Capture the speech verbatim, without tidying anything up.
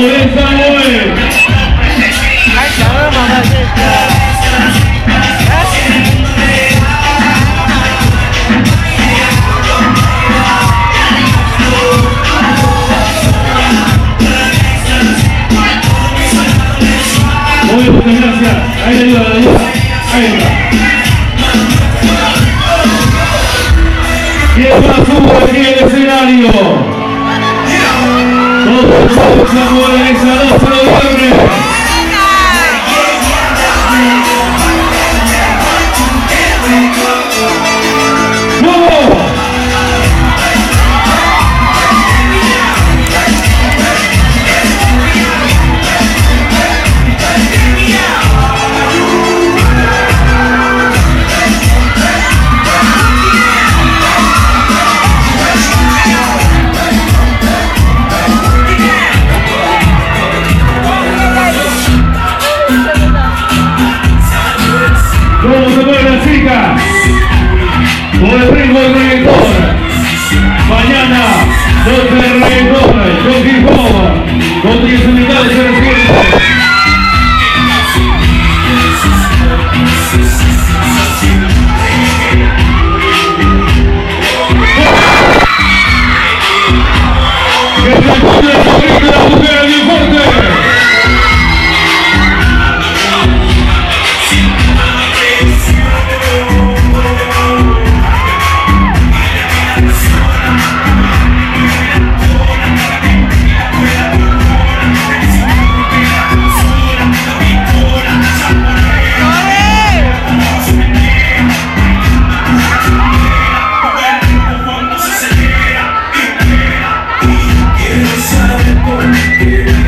de Samuel. Ay, cabrón, mamacita. Muy bien, muchas gracias. Ahí le ayuda, le ayuda. Ahí está. ¿Quién más subo aquí en el escenario? Todos los Samuel en esa doce de noviembre. ¡Vamos! ¿Cómo se mueven las chicas? Por el ritmo del reggaetón. Mañana, noche de reggaetón, con hip hop, con diez unidades en el cielo. ¡Que se escuche el sonido de la mujer bien fuerte! Quiero saber por qué.